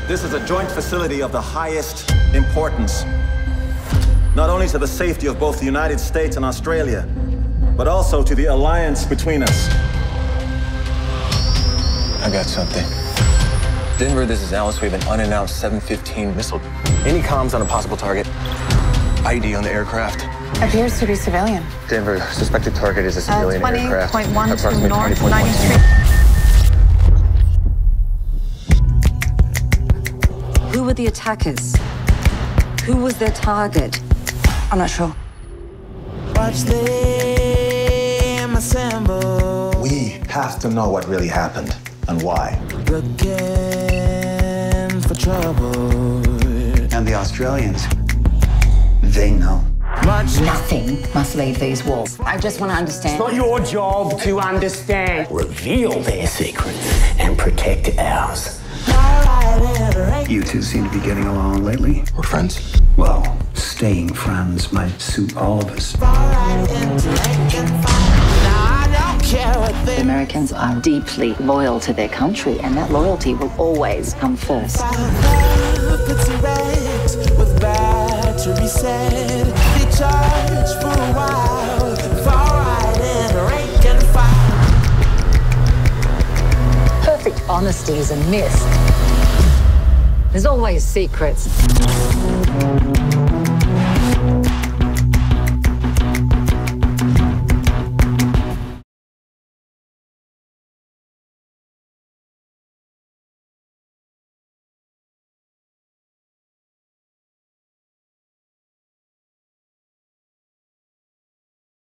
This is a joint facility of the highest importance, not only to the safety of both the United States and Australia, but also to the alliance between us. I got something. Denver, this is Alice. We have an unannounced 715 missile. Any comms on a possible target? ID on the aircraft? Appears to be civilian. Denver, suspected target is a civilian aircraft. 20.12 North 20.1. 90th Street. Who were the attackers? Who was their target? I'm not sure. Watch them assemble. We have to know what really happened and why. Looking for trouble. And the Australians, they know. Nothing must leave these walls. I just want to understand. It's not your job to understand. Reveal their secrets and protect ours. You two seem to be getting along lately. We're friends. Well, staying friends might suit all of us. The Americans are deeply loyal to their country, and that loyalty will always come first. Perfect honesty is a myth. There's always secrets.